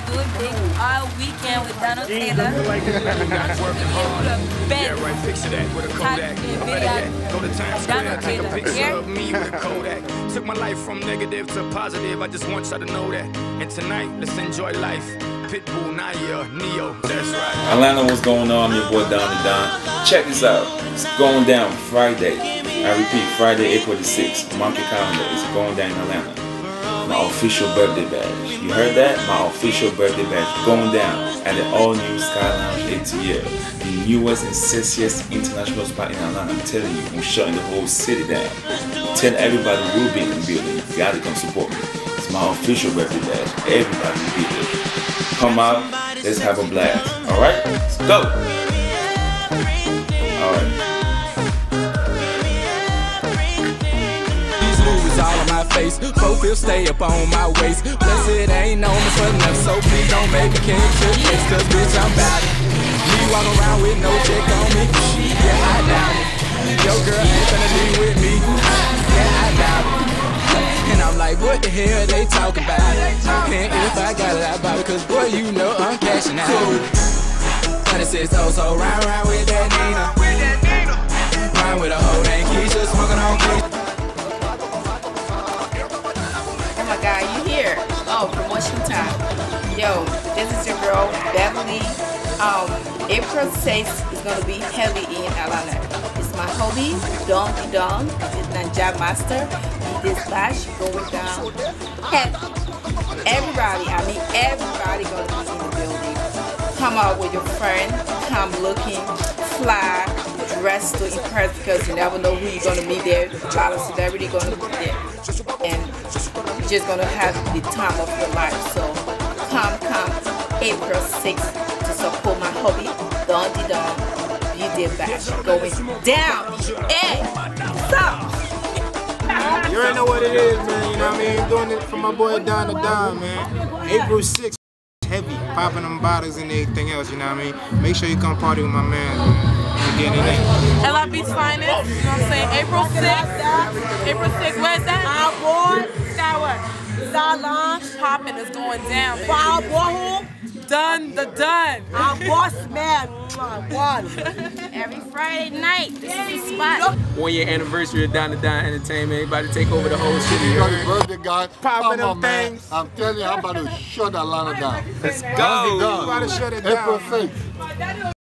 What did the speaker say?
gonna do it big all weekend with Donald Taylor. Yeah, right, picture that with a Kodak. Go to Times Square, take a picture of me with a Kodak. Took my life from negative to positive, I just want y'all to know that. And tonight, let's enjoy life. Pitbull, Naya, Neo, that's right. Atlanta, what's going on? Your boy Donnie Don. Check this out. It's going down Friday. I repeat, Friday, April the 6th. Mark your calendar. It's going down in Atlanta. My official birthday badge. You heard that? My official birthday badge going down at the all-new Sky Lounge ATL. The newest and sexiest international spot in Atlanta. I'm telling you, I'm shutting the whole city down. Tell everybody we'll be in the building. You gotta come support me. It's my official birthday badge. Everybody will be there. Come out, let's have a blast. Alright? Let's go! Alright. These movies all on my face, profile stay up on my waist. Plus it ain't known me for enough, so please don't make me can't trip this, cause bitch I'm bout it. Me walk around with no check on me, yeah I doubt it. Your girl ain't finna be with me, yeah I doubt it. And I'm like, what the hell they talking about? And if I got it, I bought it, cause boy, you know I'm cashing out. 26 oh, so round with that Nina. Rhyme with a hoe named Keisha, smoking on Keisha. Oh my God, you here? Oh, promotion time. Yo, this is your girl, Beverly. April 6th is gonna be heavy in Atlanta. It's my hobby, Donkey Dong. It's Ninja Master. This bash going down. Everybody, I mean everybody gonna be in the building. Come out with your friend, come looking fly, dressed to impress, because you never know who you're gonna meet there. A lot of celebrity gonna be there. And you're just gonna have the time of your life. So come April 6th to support my hobby, Donkey Dong Beauty Bash going down. Hey, stop! You already know what it is, man. You know what I mean? Doing it for my boy Don the Don, man. April 6th, heavy, popping them bottles and everything else. You know what I mean? Make sure you come party with my man. Again, it ain't. LIB's finest. You know what I'm saying? April 6th. April 6th. Where's that? Our boy. Sky what? Sky Lounge popping is going down. For our boy who? Done the done. Our boss man. One. Every Friday night, this is the spot. 1 year anniversary of Don the Don Entertainment. Everybody take over the whole city. You got the birthday guy. Popping them Man. things. I'm telling you, I'm about to shut Atlanta down. Let's go. About to shut it April down. 6th.